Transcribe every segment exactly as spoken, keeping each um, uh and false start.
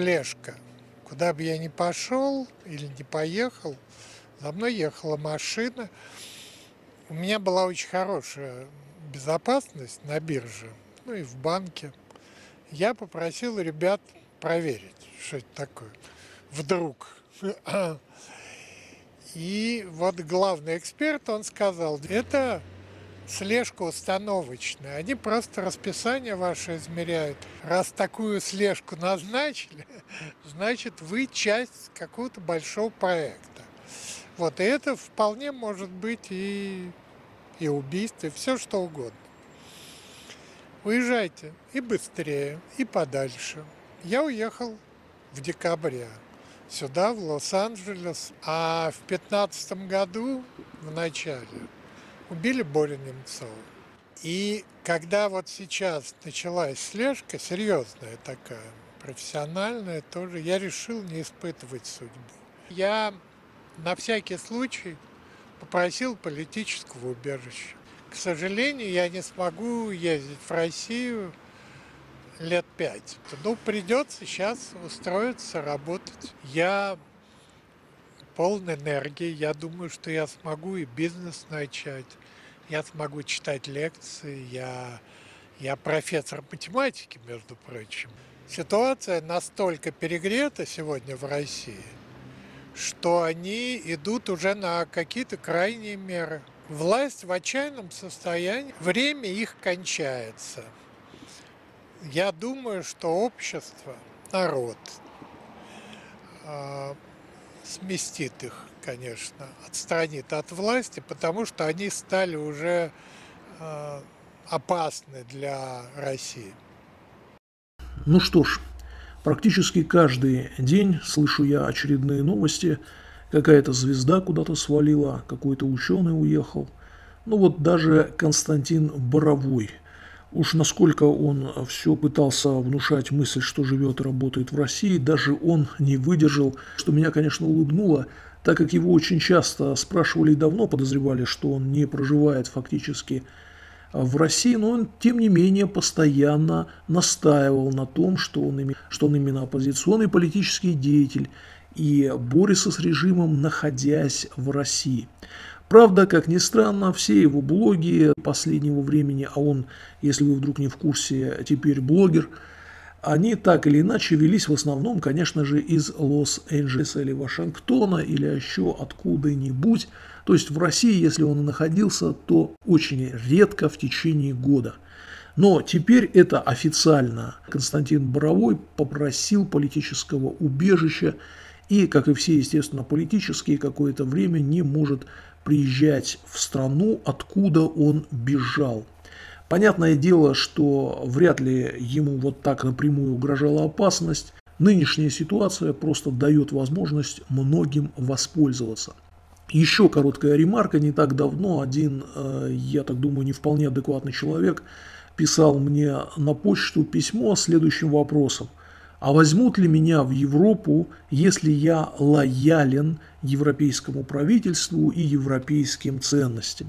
Слежка. Куда бы я ни пошел или не поехал, за мной ехала машина. У меня была очень хорошая безопасность на бирже, ну и в банке. Я попросил ребят проверить, что это такое. Вдруг. И вот главный эксперт, он сказал, это слежка установочная. Они просто расписание ваше измеряют. Раз такую слежку назначили, значит, вы часть какого-то большого проекта. Вот, и это вполне может быть и, и убийство, и все что угодно. Уезжайте и быстрее, и подальше. Я уехал в декабре сюда, в Лос-Анджелес, а в пятнадцатом году, в начале, убили Борю Немцова. И когда вот сейчас началась слежка, серьезная такая, профессиональная тоже, я решил не испытывать судьбу. Я на всякий случай попросил политического убежища. К сожалению, я не смогу ездить в Россию лет пять. Ну, придется сейчас устроиться, работать. Я полон энергии. Я думаю, что я смогу и бизнес начать. Я смогу читать лекции. Я, я профессор математики, между прочим. Ситуация настолько перегрета сегодня в России, что они идут уже на какие-то крайние меры. Власть в отчаянном состоянии, время их кончается. Я думаю, что общество, народ э, сместит их, конечно, отстранит от власти, потому что они стали уже э, опасны для России. Ну что ж, практически каждый день слышу я очередные новости. Какая-то звезда куда-то свалила, какой-то ученый уехал. Ну вот даже Константин Боровой. Уж насколько он все пытался внушать мысль, что живет и работает в России, даже он не выдержал, что меня, конечно, улыбнуло, так как его очень часто спрашивали и давно подозревали, что он не проживает фактически в России, но он, тем не менее, постоянно настаивал на том, что он, что он именно оппозиционный политический деятель и борется с режимом, находясь в России. Правда, как ни странно, все его блоги последнего времени, а он, если вы вдруг не в курсе, теперь блогер, они так или иначе велись в основном, конечно же, из Лос-Анджелеса или Вашингтона, или еще откуда-нибудь. То есть в России, если он и находился, то очень редко в течение года. Но теперь это официально. Константин Боровой попросил политического убежища и, как и все, естественно, политические, какое-то время не может приезжать в страну, откуда он бежал. Понятное дело, что вряд ли ему вот так напрямую угрожала опасность. Нынешняя ситуация просто дает возможность многим воспользоваться. Еще короткая ремарка. Не так давно один, я так думаю, не вполне адекватный человек писал мне на почту письмо с следующим вопросом. А возьмут ли меня в Европу, если я лоялен европейскому правительству и европейским ценностям?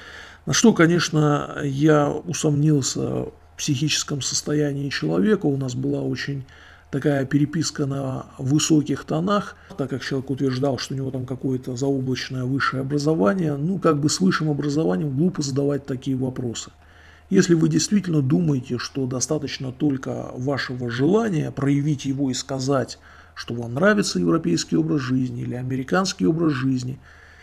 На что, конечно, я усомнился в психическом состоянии человека. У нас была очень такая переписка на высоких тонах, так как человек утверждал, что у него там какое-то заоблачное высшее образование. Ну, как бы с высшим образованием глупо задавать такие вопросы. Если вы действительно думаете, что достаточно только вашего желания проявить его и сказать, что вам нравится европейский образ жизни или американский образ жизни,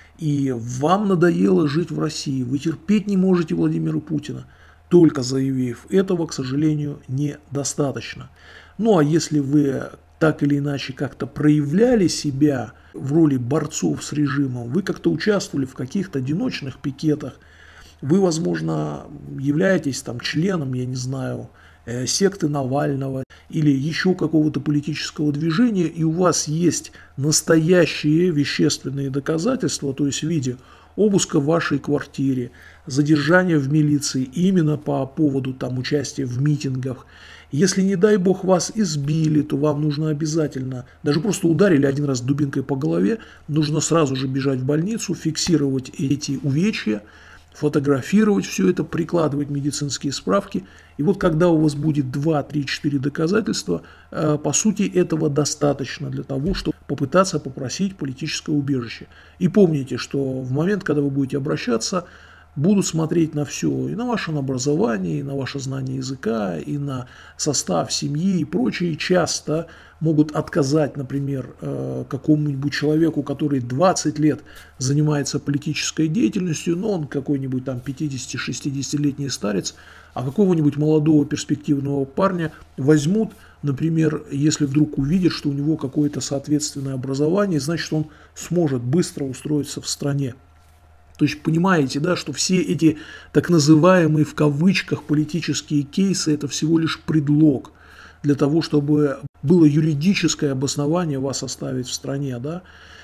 и вам надоело жить в России, вы терпеть не можете Владимира Путина, только заявив этого, к сожалению, недостаточно. Ну а если вы так или иначе как-то проявляли себя в роли борцов с режимом, вы как-то участвовали в каких-то одиночных пикетах, вы, возможно, являетесь там членом, я не знаю, э, секты Навального или еще какого-то политического движения, и у вас есть настоящие вещественные доказательства, то есть в виде обыска в вашей квартире, задержания в милиции именно по поводу там участия в митингах. Если, не дай бог, вас избили, то вам нужно обязательно, даже просто ударили один раз дубинкой по голове, нужно сразу же бежать в больницу, фиксировать эти увечья, фотографировать все это, прикладывать медицинские справки. И вот когда у вас будет два, три, четыре доказательства, по сути, этого достаточно для того, чтобы попытаться попросить политическое убежище. И помните, что в момент, когда вы будете обращаться, будут смотреть на все, и на ваше образование, и на ваше знание языка, и на состав семьи и прочее. Часто могут отказать, например, какому-нибудь человеку, который двадцать лет занимается политической деятельностью, но он какой-нибудь там пятидесяти-шестидесятилетний старец, а какого-нибудь молодого перспективного парня возьмут, например, если вдруг увидят, что у него какое-то соответственное образование, значит, он сможет быстро устроиться в стране. То есть понимаете, да, что все эти так называемые в кавычках политические кейсы – это всего лишь предлог для того, чтобы было юридическое обоснование вас оставить в стране. Да.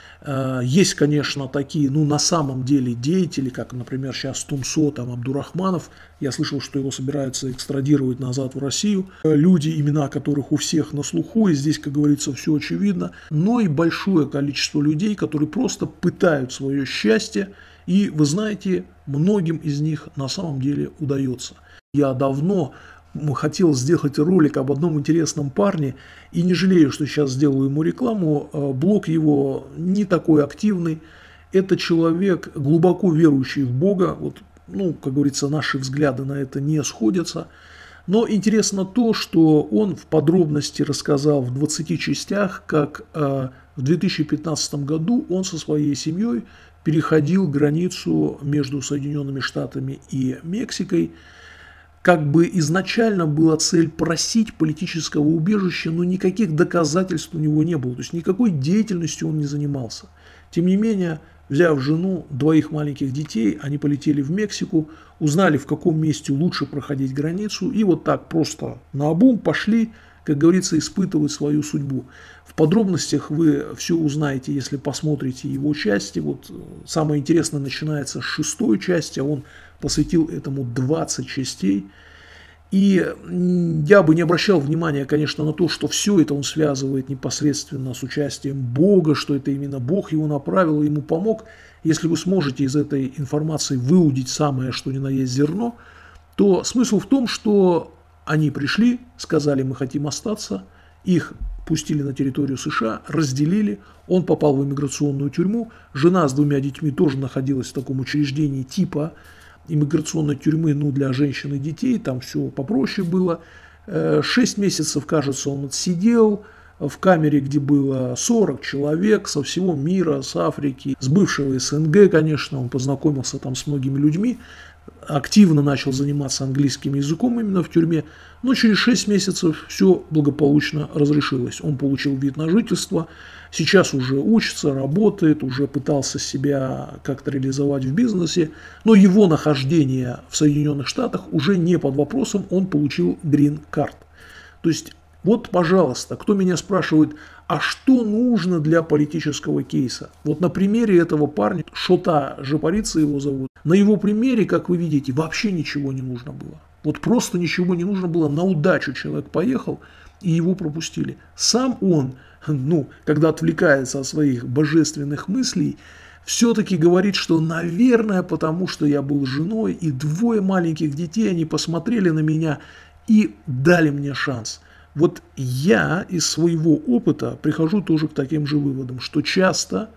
Есть, конечно, такие, ну, на самом деле деятели, как, например, сейчас Тумсо, там, Абдурахманов. Я слышал, что его собираются экстрадировать назад в Россию. Люди, имена которых у всех на слуху, и здесь, как говорится, все очевидно. Но и большое количество людей, которые просто пытают свое счастье. И, вы знаете, многим из них на самом деле удается. Я давно хотел сделать ролик об одном интересном парне, и не жалею, что сейчас сделаю ему рекламу. Блог его не такой активный. Это человек, глубоко верующий в Бога. Вот, ну, как говорится, наши взгляды на это не сходятся. Но интересно то, что он в подробности рассказал в двадцати частях, как э, в две тысячи пятнадцатом году он со своей семьей переходил границу между Соединенными Штатами и Мексикой. Как бы изначально была цель просить политического убежища, но никаких доказательств у него не было. То есть никакой деятельностью он не занимался. Тем не менее, взяв жену, двоих маленьких детей, они полетели в Мексику, узнали, в каком месте лучше проходить границу, и вот так просто наобум пошли, как говорится, испытывать свою судьбу. В подробностях вы все узнаете, если посмотрите его части. Вот самое интересное начинается с шестой части, а он посвятил этому двадцать частей. И я бы не обращал внимания, конечно, на то, что все это он связывает непосредственно с участием Бога, что это именно Бог его направил, ему помог. Если вы сможете из этой информации выудить самое, что ни на есть зерно, то смысл в том, что они пришли, сказали, мы хотим остаться, их пустили на территорию США, разделили, он попал в иммиграционную тюрьму, жена с двумя детьми тоже находилась в таком учреждении типа иммиграционной тюрьмы, ну, для женщин и детей, там все попроще было. Шесть месяцев, кажется, он отсидел в камере, где было сорок человек со всего мира, с Африки, с бывшего СНГ, конечно, он познакомился там с многими людьми, активно начал заниматься английским языком именно в тюрьме, но через шесть месяцев все благополучно разрешилось. Он получил вид на жительство, сейчас уже учится, работает, уже пытался себя как-то реализовать в бизнесе, но его нахождение в Соединенных Штатах уже не под вопросом, он получил грин-карт. То есть, вот, пожалуйста, кто меня спрашивает, а что нужно для политического кейса? Вот на примере этого парня, Шота Жапарица его зовут, на его примере, как вы видите, вообще ничего не нужно было. Вот просто ничего не нужно было, на удачу человек поехал, и его пропустили. Сам он, ну, когда отвлекается от своих божественных мыслей, все-таки говорит, что, наверное, потому что я был женой, и двое маленьких детей, они посмотрели на меня и дали мне шанс. Вот я из своего опыта прихожу тоже к таким же выводам, что часто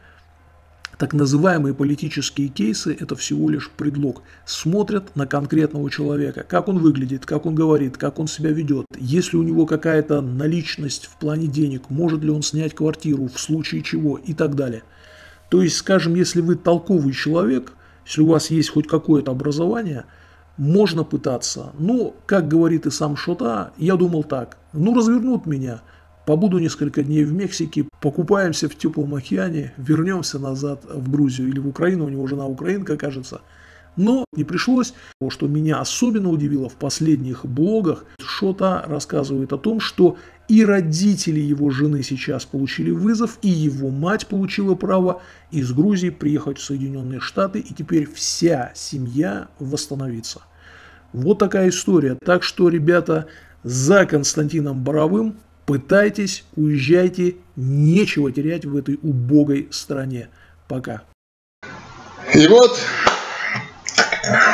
так называемые политические кейсы – это всего лишь предлог. Смотрят на конкретного человека, как он выглядит, как он говорит, как он себя ведет. Есть ли у него какая-то наличность в плане денег, может ли он снять квартиру, в случае чего и так далее. То есть, скажем, если вы толковый человек, если у вас есть хоть какое-то образование, можно пытаться. Но, как говорит и сам Шота, я думал так, ну развернут меня, побуду несколько дней в Мексике, покупаемся в теплом океане, вернемся назад в Грузию или в Украину, у него жена украинка, кажется. Но не пришлось. Что меня особенно удивило в последних блогах, Шота рассказывает о том, что и родители его жены сейчас получили вызов, и его мать получила право из Грузии приехать в Соединенные Штаты, и теперь вся семья восстановится. Вот такая история. Так что, ребята, за Константином Боровым пытайтесь, уезжайте, нечего терять в этой убогой стране. Пока. И вот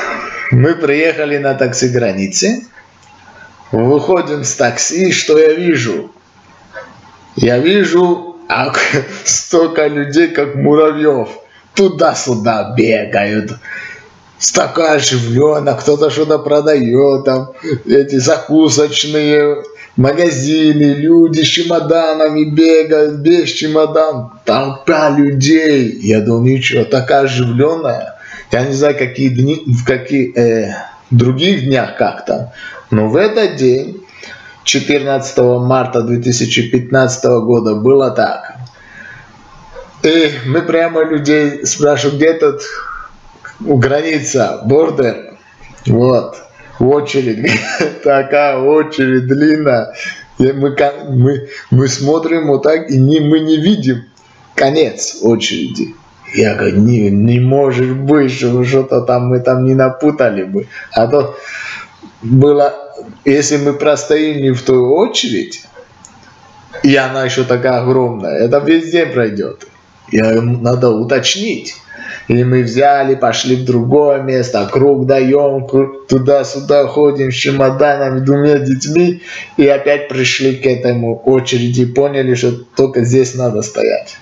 мы приехали на такси границы, выходим с такси, что я вижу? Я вижу а, столько людей, как муравьев, туда-сюда бегают. Такая оживленно, кто-то что-то продает, там эти закусочные магазины, люди с чемоданами бегают, без чемодан, толпа людей. Я думал, ничего, такая оживленная. Я не знаю, какие дни, в каких э, других днях как там, но в этот день, четырнадцатого марта две тысячи пятнадцатого года, было так. И мы прямо людей спрашиваем, где тут граница, бордер, вот, очередь, такая очередь длинная, и мы, мы, мы смотрим вот так, и не, мы не видим конец очереди. Я говорю, не, не может быть, что что-то там мы там не напутали бы, а то было, если мы простоим не в той очередь, и она еще такая огромная, это весь день пройдет, и надо уточнить. И мы взяли, пошли в другое место, круг даем, туда-сюда ходим с чемоданами, двумя детьми, и опять пришли к этому очереди, поняли, что только здесь надо стоять.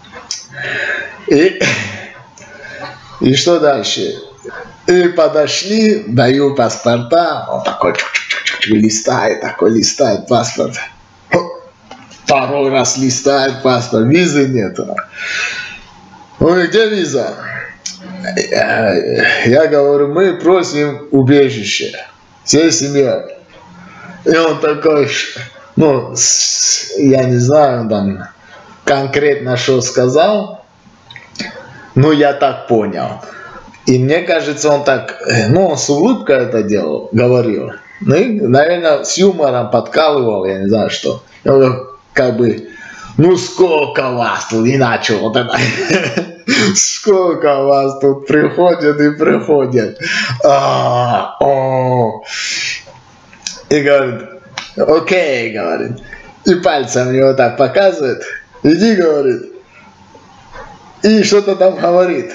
И, и что дальше? И подошли, даю паспорта, он такой чук-чук-чук-чук, листает, такой листает паспорт. Второй раз листает паспорт, визы нету. Ой, где виза? Я, я говорю, мы просим убежище всей семьей. И он такой, ну, я не знаю, там конкретно что сказал, но я так понял. И мне кажется, он так, ну, он с улыбкой это делал, говорил. Ну, и, наверное, с юмором подкалывал, я не знаю что. Он как бы, ну, сколько вас тут, иначе вот это, сколько вас тут приходят и приходят. А, о. И говорит, окей, говорит. И пальцем мне вот так показывает. Иди, говорит. И что-то там говорит.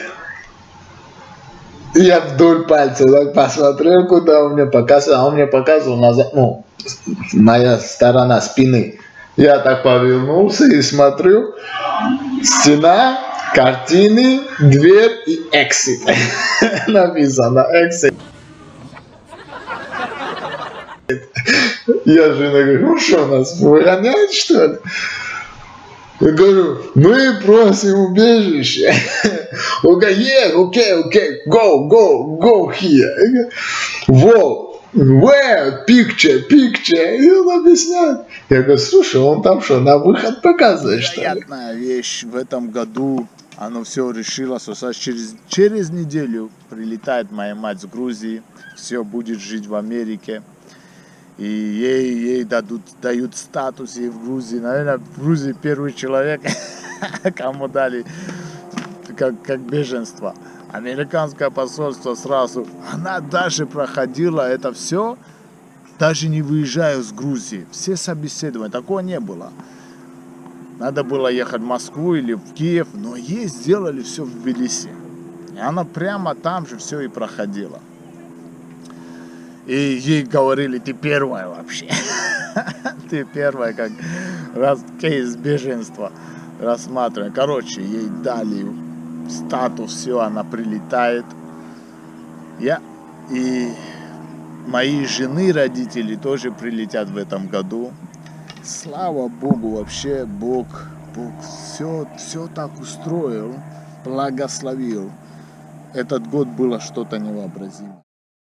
И я вдоль пальца так посмотрел, куда он мне показывал. А он мне показывал назад, ну, моя сторона спины. Я так повернулся и смотрю. Стена, картины, дверь и exit. Написано exit. Я жена говорю, ну что, нас выгоняют, что ли? Я говорю, мы просим убежище. Он говорит, yeah, okay, okay, go, go, go here. Wow, where, picture, picture. И он объясняет. Я говорю, слушай, он там что, на выход показывает, что ли? Приятная вещь в этом году. Оно все решило, что через, через неделю прилетает моя мать с Грузии. Все будет жить в Америке. И ей, ей дадут, дают статус ей в Грузии. Наверное, в Грузии первый человек, кому дали как, как беженство. Американское посольство сразу. Она даже проходила это все, даже не выезжая с Грузии. Все собеседования, такого не было. Надо было ехать в Москву или в Киев, но ей сделали все в Тбилиси. И она прямо там же все и проходила. И ей говорили, ты первая вообще. Ты первая, как раз кейс беженства рассматриваем. Короче, ей дали статус, все, она прилетает. Я и мои жены, родители тоже прилетят в этом году. Слава Богу, вообще Бог, Бог все, все так устроил, благословил. Этот год было что-то невообразимое.